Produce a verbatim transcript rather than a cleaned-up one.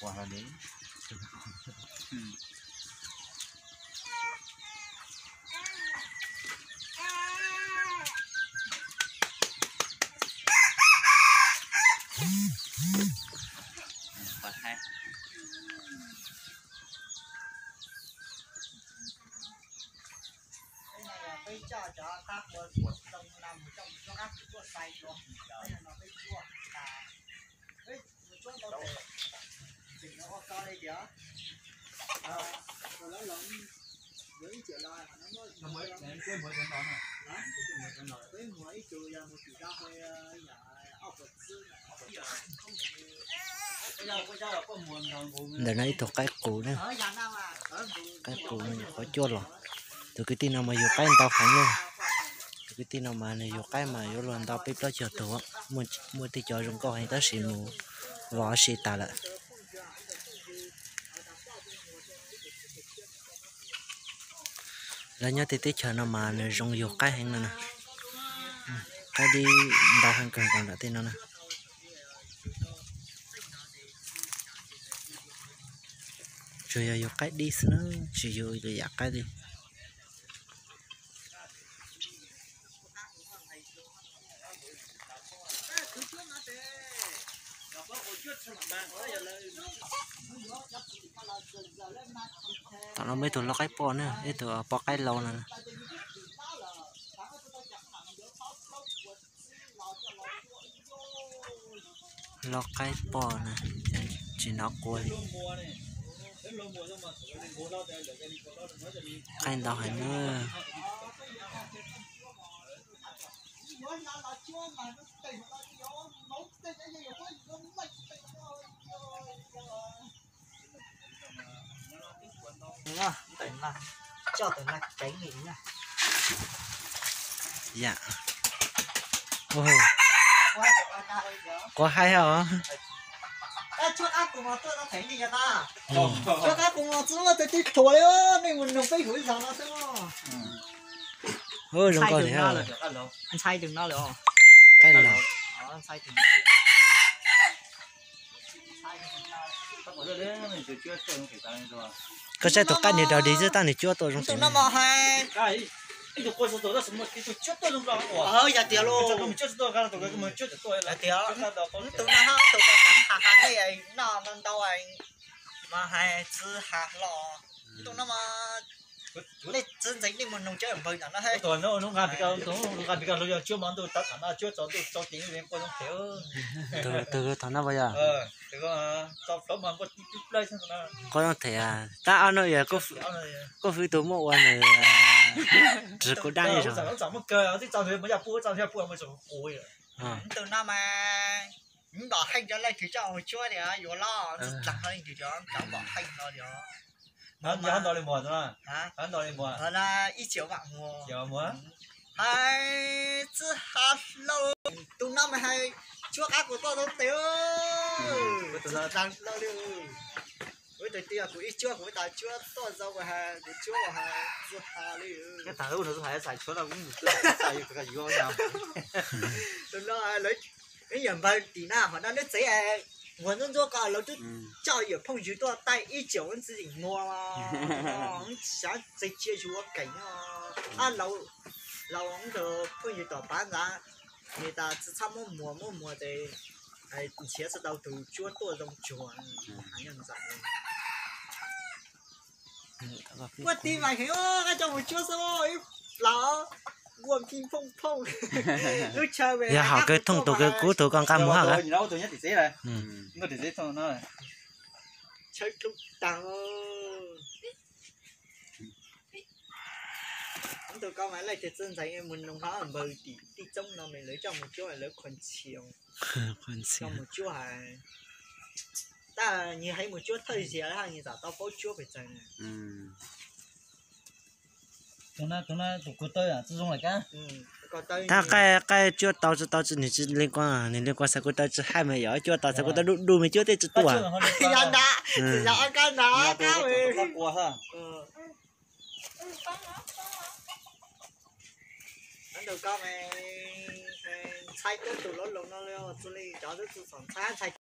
quả là đấy. Quả hai. bây giờ cho các một một đồng nằm trong cho các chuột xay luôn đây là nó bây chua à đấy một chuột đâu để chỉnh nó to đây kìa à rồi nó lớn với triệu lại nó mới nó mới cái mới con đó này đó cái mới con đó cái mới trừ ra một chỉ ra hơi nhà ốc vật xương bây giờ không bây giờ bây giờ là có muôn thằng để này thuộc cái củ nữa cái củ này có chua rồi từ cái tin nào mà vô cái người ta phóng luôn từ cái tin nào mà này vô cái mà vô luôn tao biết đó chờ tổ mua mua thì chờ dùng câu hay ta xì mù vỏ xì tà lại là nhớ thì tí chờ nào mà này dùng vô cái hành nữa nè cái đi đào hàng cần còn đã tin nó nè rồi vô cái đi nữa chỉ vô rồi giả cái đi tao nó mới tụi nó cái po nữa, cái tụi po cái lâu nè, lo cái po nè, chỉ nó cùi, cái đó hay nữa, nha, tỉnh là cho tỉnh là tránh nghỉ nha. Dạ. Ôi. Có hay hả? Trước áp của nó tôi nó thấy gì vậy ta? Trước áp của nó chứ mà tôi thích thổi á, nên mình đừng phải hủy rằng nó xem không? Ôi, đừng có thế hả? Anh sai đừng nó được. Cái là. Anh sai đừng. Cái xe tụi cái này đâu đi chứ ta này chưa tôi trong tụi nó mà hay cái cái cô số đó什么cái chút tôi trong đó ờ dạ tiệt luôn tụi mình chút tôi cái tụi cái mình chút tôi là tiệt tụi nó ha tụi cái thằng hàng hàng này nó nó đâu ai mà hay chứ hạt lò tụi nó mà này chân chính đi mình nông chơi bơi nó hay tụi nó nó làm việc nó nó làm việc nó chưa món tôi tắt hẳn là chưa cho tôi cho tiền đến coi nó thiếu từ từ thằng nó bây giờ ờ từ có cho phở mà có chút đây xem nào có nó thể à ta ăn rồi có có phi tụi một anh này chỉ có đang như rồi nó một cơ thì cho người mới nhập phu cho nhập phu mới rồi ôi từ nó mà những bỏ hành cho lại chỉ cho hồi chúa thì à, vừa lo chẳng hay chỉ cho chẳng bỏ hành lo thì hắn hắn đòi lên mùa rồi hả hắn đòi lên mùa đó là ít triệu bạn mùa triệu mùa hai chứ hạt lâu tụi nó mà hay chúa ác của tôi đâu tiêu tụi nó đang lâu đi với tụi tia của ít chúa của ta chúa tôi giàu của hai của chúa của hai chúa hà đi cái thằng nó nó phải xài chúa là cũng được xài cái gì đó tụi nó lấy cái nhận vào tí nào họ đang nói giấy à我那做搞了就教育碰触到带一九人自己摸啦，想再接触我梗啊，啊老老王就碰触到班长，你打只差么摸摸摸的，哎，切是到头脚多种脚，还样子。我第买起哦，我叫我脚什么老。quần kim phong phong lúc chơi về giờ họ cái thông tụ cái cú tụ con cam mua hả cái đâu tụi nhát thì dễ này nó thì dễ thôi nó chơi trung tăng chúng tôi có máy lại thì chân thấy mình nông hóa ở bờ tí tí trong nó mình lấy trong một chỗ này lấy quần chiều trong một chỗ này ta như hay một chỗ thời gian là như tao bao chỗ phải chơi này tụi nó tụi nó tụi cô tôi à tự dung lại cả ta cái cái chưa tao chưa tao chưa nên chỉ liên quan à nên liên quan sao cô tao chưa hai mươi giờ chưa tao sao cô tao đủ đủ mấy chưa tới chưa tua dạ đã dạ cái đó cái gì qua ha anh được con mày sai tới tụi nó lồng nó leo tụi nó chó tới tụi sòng sai sai